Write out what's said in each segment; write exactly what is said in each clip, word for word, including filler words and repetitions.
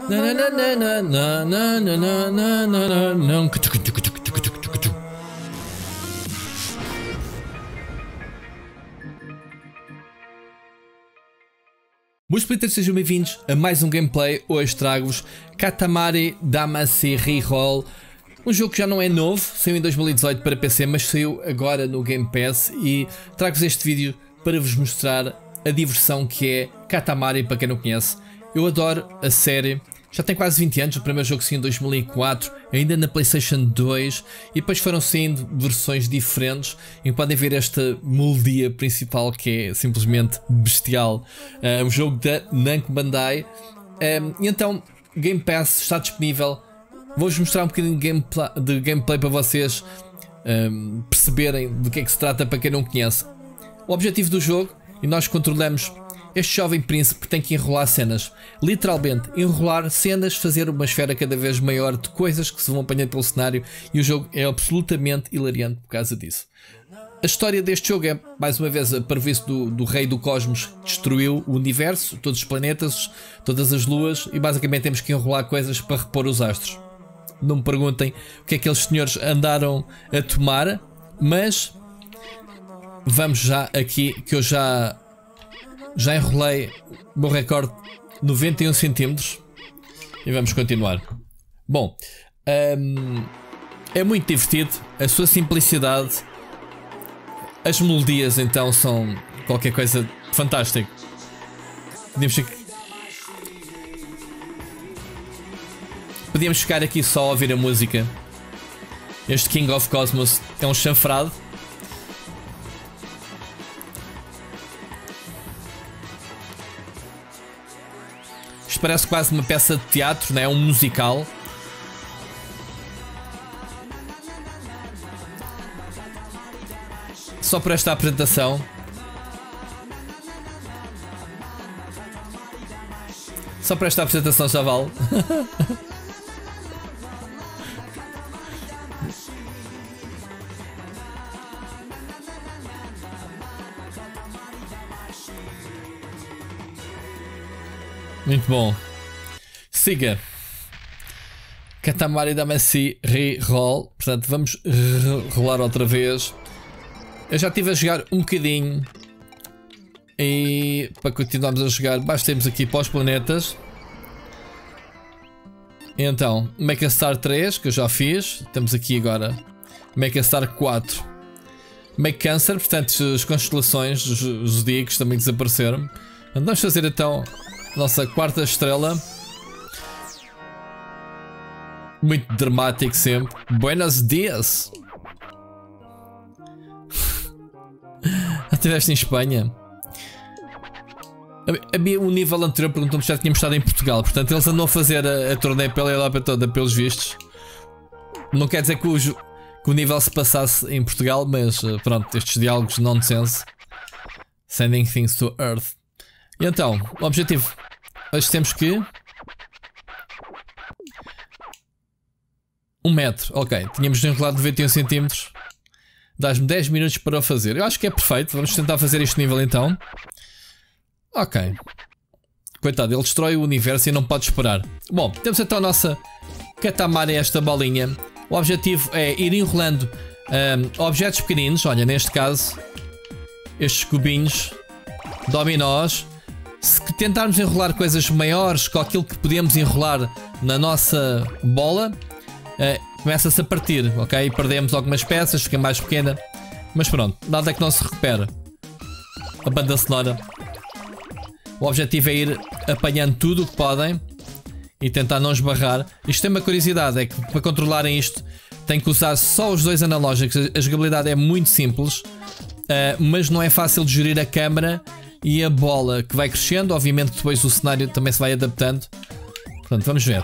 Meus splitters, sejam bem-vindos a mais um gameplay. Hoje trago-vos Katamari Damacy Reroll, um jogo que já não é novo, saiu em dois mil e dezoito para P C, mas saiu agora no Game Pass. E trago-vos este vídeo para vos mostrar a diversão que é Katamari. Para quem não conhece, eu adoro a série. Já tem quase vinte anos, o primeiro jogo saiu em dois mil e quatro, ainda na PlayStation dois, e depois foram saindo versões diferentes. E podem ver esta melodia principal que é simplesmente bestial. É um jogo da Namco Bandai. Um, e então, Game Pass está disponível. Vou-vos mostrar um bocadinho de gameplay, de gameplay para vocês um, perceberem do que é que se trata, para quem não conhece. O objetivo do jogo, e nós controlamos este jovem príncipe que tem que enrolar cenas. Literalmente, enrolar cenas, fazer uma esfera cada vez maior de coisas que se vão apanhando pelo cenário. E o jogo é absolutamente hilariante por causa disso. A história deste jogo é, mais uma vez, a parvoíce do, do rei do cosmos que destruiu o universo, todos os planetas, todas as luas. E basicamente temos que enrolar coisas para repor os astros. Não me perguntem o que é que aqueles senhores andaram a tomar, mas vamos já aqui, que eu já... Já enrolei o meu recorde noventa e um centímetros. E vamos continuar. Bom, um, é muito divertido. A sua simplicidade. As melodias então são qualquer coisa fantástico. Podíamos Podíamos ficar aqui só a ouvir a música. Este King of Cosmos é um chanfrado. Parece quase uma peça de teatro, não é? Um musical. Só por esta apresentação. Só por esta apresentação já vale. Muito bom. Siga. Katamari Damacy Reroll. Portanto, vamos rolar outra vez. Eu já estive a jogar um bocadinho. E para continuarmos a jogar, basta irmos aqui para os planetas. Então, Mecha Star três, que eu já fiz. Temos aqui agora Mecha Star quatro. Make Cancer, portanto, as constelações, os zodíacos também desapareceram. Vamos fazer então nossa quarta estrela. Muito dramático sempre. Buenos dias. Estiveste em Espanha. Havia um nível anterior, perguntou-me se já tínhamos estado em Portugal. Portanto, eles andam a fazer a, a turnê pela Europa toda, pelos vistos. Não quer dizer que o, que o nível se passasse em Portugal, mas pronto, estes diálogos nonsense. Sending things to Earth. E então, o objetivo. Hoje temos que... Um metro, ok. Tínhamos enrolado noventa e um centímetros. Dás-me dez minutos para o fazer. Eu acho que é perfeito. Vamos tentar fazer este nível então. Ok. Coitado, ele destrói o universo e não pode esperar. Bom, temos então a nossa Katamari, esta bolinha. O objetivo é ir enrolando um, objetos pequeninos. Olha, neste caso, estes cubinhos, dominós. Se tentarmos enrolar coisas maiores que aquilo que podemos enrolar na nossa bola, uh, começa-se a partir, ok? Perdemos algumas peças, fica mais pequena. Mas pronto, nada que não se recupera. A banda sonora. O objetivo é ir apanhando tudo o que podem e tentar não esbarrar. Isto tem uma curiosidade, é que para controlarem isto tem que usar só os dois analógicos. A jogabilidade é muito simples, uh, mas não é fácil de gerir a câmera e a bola, que vai crescendo. Obviamente que depois o cenário também se vai adaptando. Portanto, vamos ver.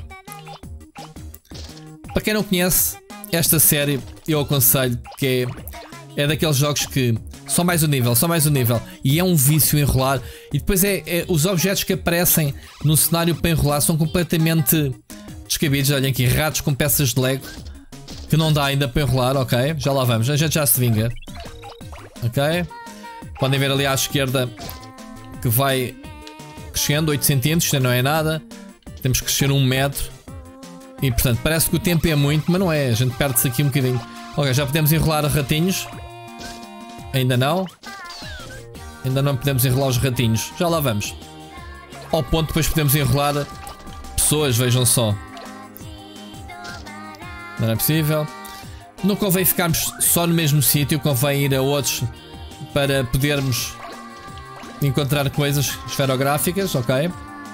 Para quem não conhece esta série, eu aconselho, que é, é daqueles jogos que só mais um nível, só mais um nível, e é um vício enrolar. E depois é, é os objetos que aparecem no cenário para enrolar são completamente descabidos. Olhem aqui, ratos com peças de Lego que não dá ainda para enrolar. Ok, já lá vamos, a gente já se vinga. Ok, podem ver ali à esquerda que vai crescendo oito centímetros, isto não é nada. Temos que crescer um metro. E portanto parece que o tempo é muito, mas não é. A gente perde-se aqui um bocadinho. Ok, já podemos enrolar ratinhos. Ainda não. Ainda não podemos enrolar os ratinhos. Já lá vamos. Ao ponto depois podemos enrolar pessoas, vejam só. Não é possível. Não convém ficarmos só no mesmo sítio, convém ir a outros para podermos encontrar coisas esferográficas, ok?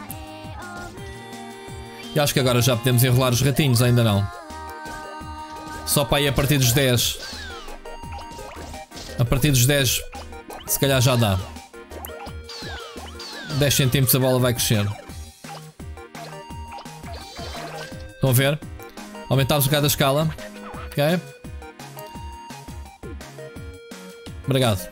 E acho que agora já podemos enrolar os ratinhos, ainda não. Só para ir a partir dos dez. A partir dos dez, se calhar já dá. dez centímetros a bola vai crescer. Estão a ver? Aumentámos um bocado a escala. Ok? Obrigado.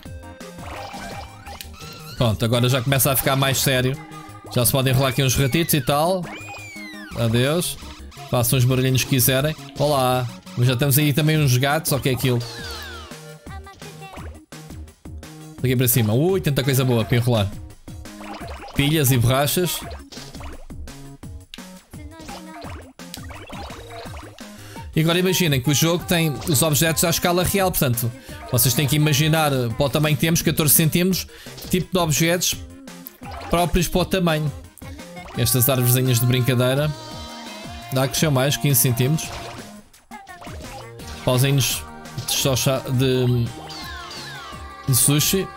Pronto, agora já começa a ficar mais sério. Já se podem enrolar aqui uns ratitos e tal. Adeus. Façam os barulhinhos que quiserem. Olá. Já temos aí também uns gatos. O que é aquilo? Aqui para cima. Ui, tanta coisa boa para enrolar. Pilhas e borrachas. E agora imaginem que o jogo tem os objetos à escala real. Portanto, vocês têm que imaginar para o tamanho que temos, catorze centímetros, tipo de objetos próprios para o tamanho. Estas árvorezinhas de brincadeira. Dá a crescer mais, quinze centímetros. Pauzinhos de, de, de sushi.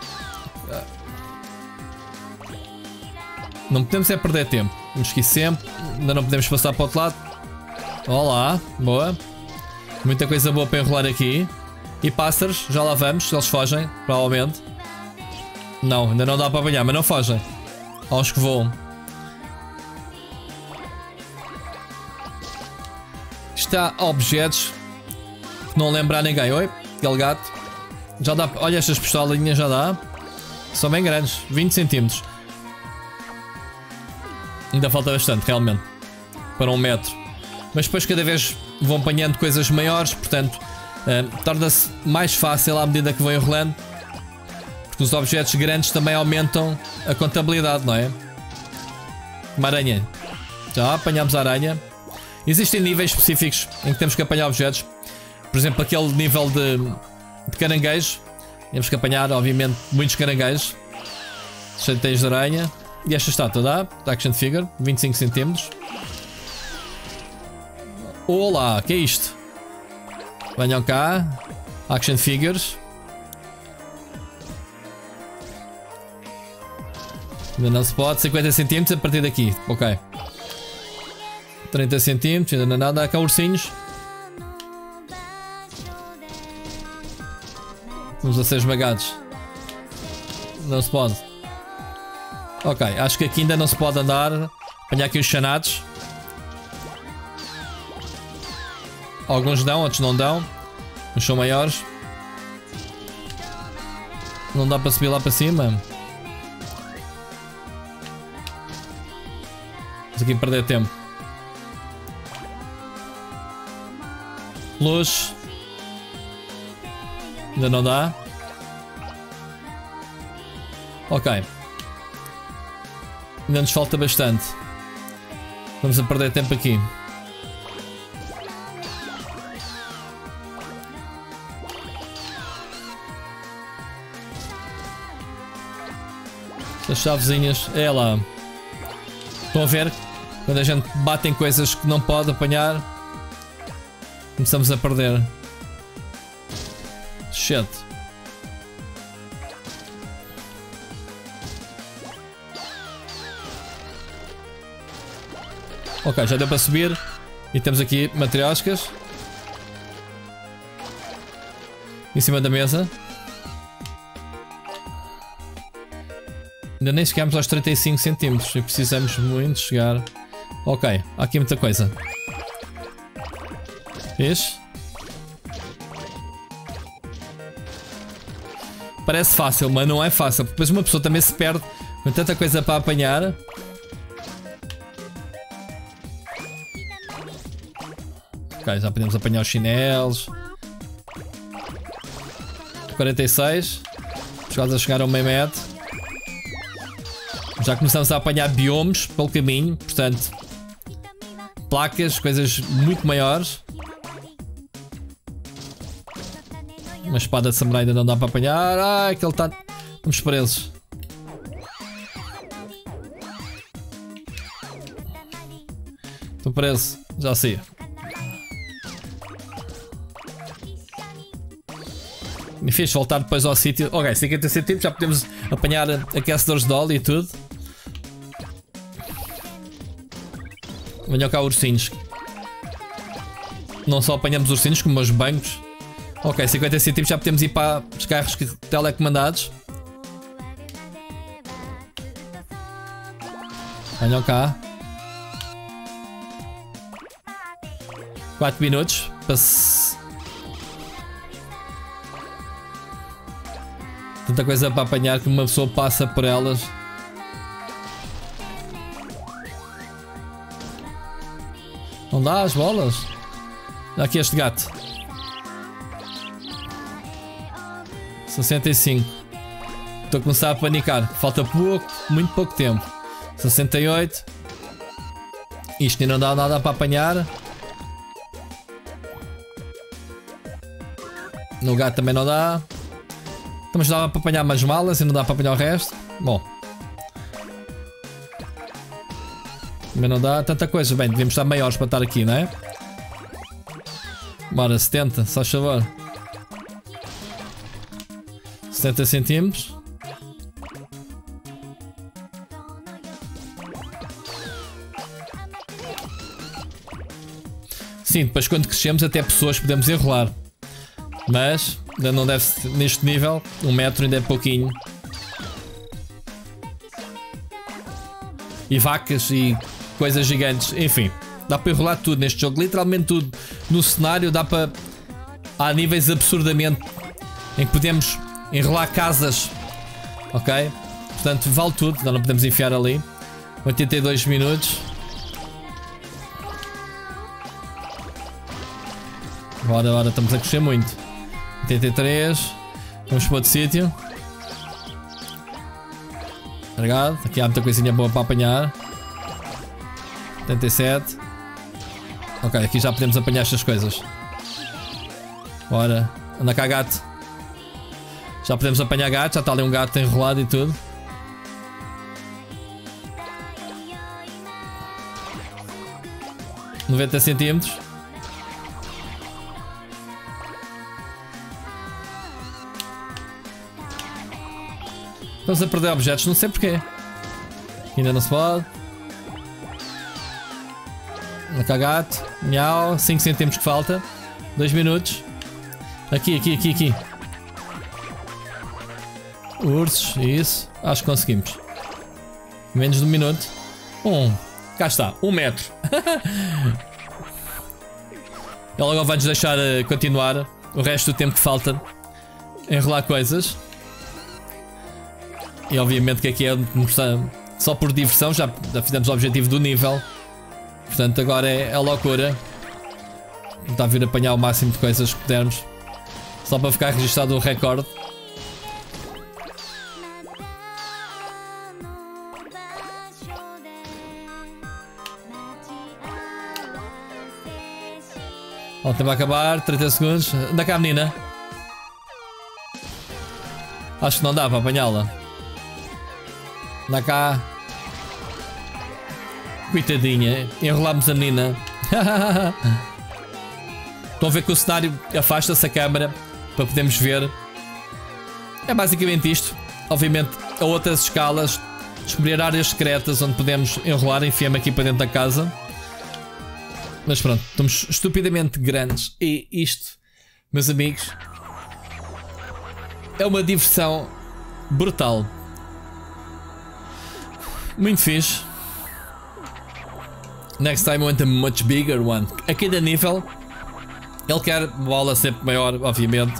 Não podemos é perder tempo. Temos que ir sempre. Ainda não podemos passar para o outro lado. Olá, boa. Muita coisa boa para enrolar aqui. E pássaros, já lá vamos. Eles fogem, provavelmente. Não, ainda não dá para apanhar, mas não fogem. Aos que voam. Está objetos que não lembrar ninguém. Oi, aquele gato. Já dá. Olha estas pistolinhas, já dá. São bem grandes, vinte centímetros. Ainda falta bastante, realmente. Para um metro. Mas depois cada vez vão apanhando coisas maiores. Portanto, uh, torna-se mais fácil à medida que vão enrolando. Porque os objetos grandes também aumentam a contabilidade, não é? Uma aranha. Já apanhamos a aranha. Existem níveis específicos em que temos que apanhar objetos. Por exemplo, aquele nível de, de caranguejo. Temos que apanhar, obviamente, muitos caranguejos. Cheio de teias de aranha. E esta estátua dá, action figure, vinte e cinco centímetros. Olá, que é isto? Venham cá. Action figures. Ainda não se pode, cinquenta centímetros a partir daqui, ok. trinta centímetros, ainda não é nada, há cá ursinhos. Vamos a ser esmagados. Não se pode. Ok, acho que aqui ainda não se pode andar. Apanhar aqui os chanados. Alguns dão, outros não dão. Uns são maiores. Não dá para subir lá para cima. Vamos aqui perder tempo. Luz. Ainda não dá. Ok. Ainda nos falta bastante. Vamos a perder tempo aqui. As chavezinhas. É lá. Estão a ver? Quando a gente bate em coisas que não pode apanhar, começamos a perder. Shit. Ok, já deu para subir. E temos aqui matrioscas em cima da mesa. Ainda nem chegamos aos trinta e cinco centímetros e precisamos muito chegar. Ok, há aqui muita coisa. Vês? Parece fácil, mas não é fácil. Depois uma pessoa também se perde com tanta coisa para apanhar. Ok, já podemos apanhar os chinelos. quarenta e seis. Quase a chegar ao meio metro. Já começamos a apanhar biomes pelo caminho, portanto placas, coisas muito maiores. Uma espada de samurai ainda não dá para apanhar. Ai, que ele está... Estamos presos. Estou preso, já sei. Me fez voltar depois ao sítio. Ok, cinquenta centímetros, já podemos apanhar aquecedores de óleo e tudo. Venham cá ursinhos. Não só apanhamos ursinhos como os bancos. Ok, cinquenta centímetros, já podemos ir para os carros telecomandados. Venham cá. quatro minutos. Passe... Tanta coisa para apanhar que uma pessoa passa por elas. Não dá as bolas? Dá aqui este gato. sessenta e cinco. Estou a começar a panicar. Falta pouco, muito pouco tempo. sessenta e oito. Isto ainda não dá nada para apanhar. No gato também não dá. Mas dá para apanhar umas malas e não dá para apanhar o resto. Bom. Também não dá tanta coisa. Bem, devíamos estar maiores para estar aqui, não é? Bora, setenta, só favor. setenta centímetros. Sim, depois quando crescemos até pessoas podemos enrolar. Mas ainda não deve ser neste nível. Um metro ainda é pouquinho. E vacas e coisas gigantes. Enfim, dá para enrolar tudo neste jogo. Literalmente tudo no cenário. Dá para... Há níveis absurdamente em que podemos enrolar casas. Ok? Portanto, vale tudo. Não, não podemos enfiar ali. oitenta e dois minutos. Bora, bora. Estamos a crescer muito. oitenta e três. Vamos para outro sítio. Carregado. Aqui há muita coisinha boa para apanhar. oitenta e sete. Ok, aqui já podemos apanhar estas coisas. Bora. Anda cá, gato. Já podemos apanhar gato. Já está ali um gato enrolado e tudo. noventa centímetros. Estamos a perder objetos, não sei porquê. Ainda não se pode. Anda cá, gato. Miau. cinco centímetros que falta. dois minutos. Aqui, aqui, aqui, aqui. Ursos, isso. Acho que conseguimos. Menos de um minuto. Um. Cá está. Um metro. Ele agora vai-nos deixar uh, continuar o resto do tempo que falta. Enrolar coisas. E obviamente que aqui é só por diversão. Já, já fizemos o objetivo do nível. Portanto agora é a loucura. Tentar vir apanhar o máximo de coisas que pudermos. Só para ficar registado o recorde. O tempo a acabar, trinta segundos. Anda cá, menina. Acho que não dá para apanhá-la. Anda cá. Coitadinha, enrolámos a menina. Estão a ver que o cenário afasta-se a câmera para podermos ver. É basicamente isto. Obviamente, a outras escalas, descobrir áreas secretas onde podemos enrolar. Enfiamos aqui para dentro da casa. Mas pronto, estamos estupidamente grandes. E isto, meus amigos, é uma diversão brutal. Muito fixe. Next time I want a much bigger one. A cada nível ele quer bola sempre maior, obviamente.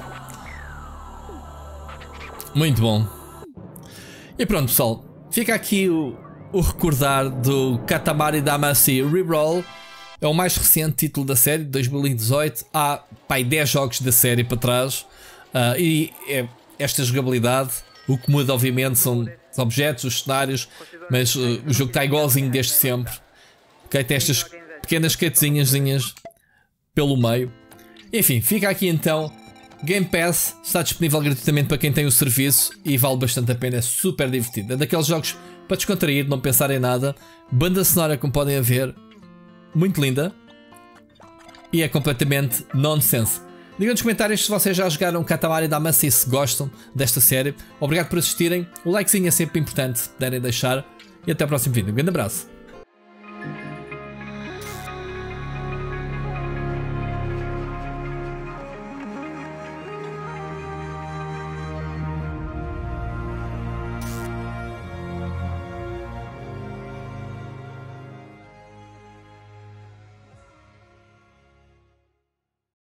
Muito bom. E pronto, pessoal, fica aqui o, o recordar do Katamari Damacy Reroll. É o mais recente título da série, de dois mil e dezoito. Há pai, dez jogos da série para trás. Uh, e é esta jogabilidade. O que muda, obviamente, são os objetos, os cenários. Mas uh, o jogo está igualzinho desde sempre. Okay? Tem estas pequenas quetezinhas pelo meio. Enfim, fica aqui então. Game Pass está disponível gratuitamente para quem tem o serviço e vale bastante a pena, é super divertido. É daqueles jogos para descontrair, não pensar em nada. Banda sonora, como podem ver, muito linda. E é completamente nonsense. Digam nos comentários se vocês já jogaram Katamari Damacy e se gostam desta série. Obrigado por assistirem. O likezinho é sempre importante, se puderem deixar. E até o próximo vídeo. Um grande abraço.